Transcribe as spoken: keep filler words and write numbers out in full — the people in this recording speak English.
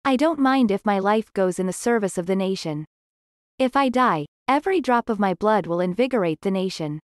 I don't mind if my life goes in the service of the nation. If I die, every drop of my blood will invigorate the nation.